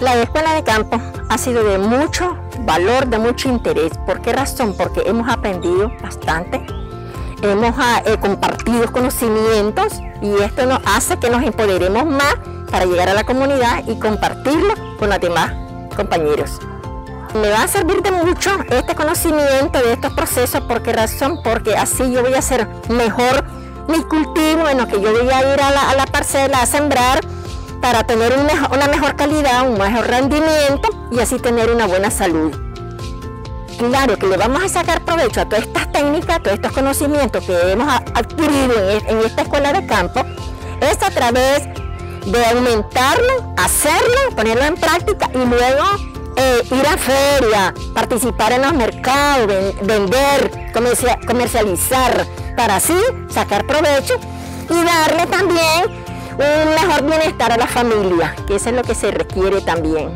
La escuela de campo ha sido de mucho valor, de mucho interés. ¿Por qué razón? Porque hemos aprendido bastante, hemos compartido conocimientos y esto nos hace que nos empoderemos más para llegar a la comunidad y compartirlo con los demás compañeros. Me va a servir de mucho este conocimiento de estos procesos. ¿Por qué razón? Porque así yo voy a hacer mejor mis cultivos, en lo que yo voy a ir a la parcela a sembrar, para tener una mejor calidad, un mejor rendimiento y así tener una buena salud. Claro que le vamos a sacar provecho a todas estas técnicas, todos estos conocimientos que hemos adquirido en esta escuela de campo, es a través de aumentarlo, hacerlo, ponerlo en práctica y luego ir a feria, participar en los mercados, vender, comercializar, para así sacar provecho y darle también un mejor bienestar a la familia, que eso es lo que se requiere también.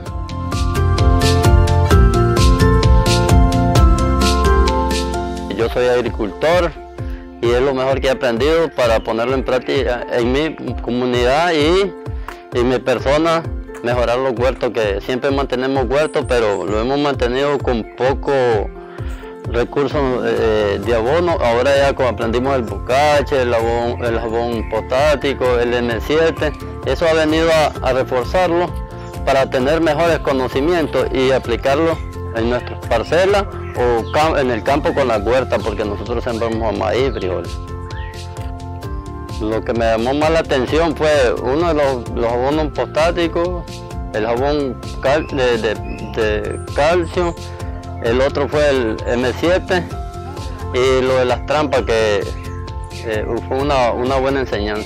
Yo soy agricultor y es lo mejor que he aprendido para ponerlo en práctica en mi comunidad y mi persona, mejorar los huertos, que siempre mantenemos huertos, pero lo hemos mantenido con poco recursos de abono. Ahora ya como aprendimos el bocache, el jabón postático, el M7, eso ha venido a reforzarlo para tener mejores conocimientos y aplicarlo en nuestras parcelas o en el campo con las huertas, porque nosotros sembramos maíz y frijoles. Lo que me llamó más la atención fue uno de los jabones postáticos, el jabón de calcio. El otro fue el M7 y lo de las trampas, que fue una buena enseñanza.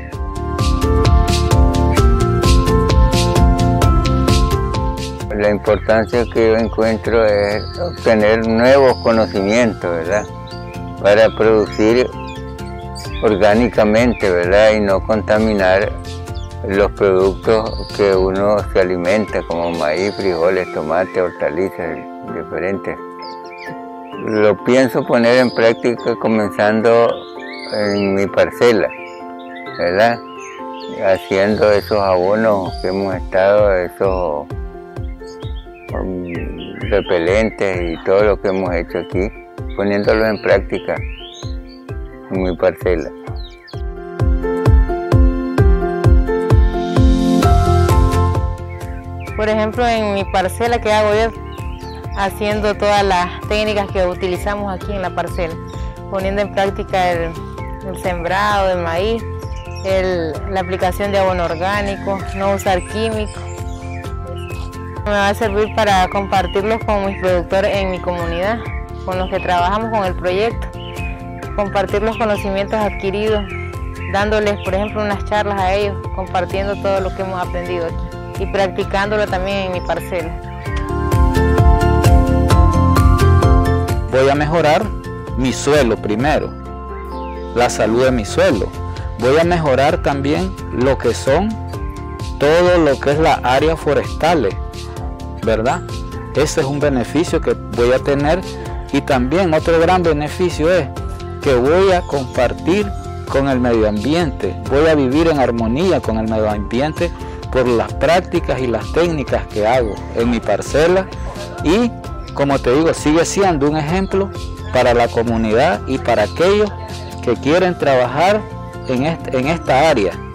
La importancia que yo encuentro es obtener nuevos conocimientos, ¿verdad? Para producir orgánicamente, ¿verdad? Y no contaminar los productos que uno se alimenta, como maíz, frijoles, tomate, hortalizas diferentes. Lo pienso poner en práctica comenzando en mi parcela, ¿verdad? Haciendo esos abonos que hemos estado, esos repelentes y todo lo que hemos hecho aquí, poniéndolos en práctica en mi parcela. Por ejemplo, en mi parcela, ¿qué hago yo? Haciendo todas las técnicas que utilizamos aquí en la parcela, poniendo en práctica el sembrado de maíz, la aplicación de abono orgánico, no usar químicos. Me va a servir para compartirlos con mis productores en mi comunidad, con los que trabajamos con el proyecto, compartir los conocimientos adquiridos, dándoles, por ejemplo, unas charlas a ellos, compartiendo todo lo que hemos aprendido aquí y practicándolo también en mi parcela. Voy a mejorar mi suelo primero, la salud de mi suelo. Voy a mejorar también lo que son todo lo que es la área forestales, ¿verdad? Ese es un beneficio que voy a tener, y también otro gran beneficio es que voy a compartir con el medio ambiente, voy a vivir en armonía con el medio ambiente por las prácticas y las técnicas que hago en mi parcela, y como te digo, sigue siendo un ejemplo para la comunidad y para aquellos que quieren trabajar en esta área.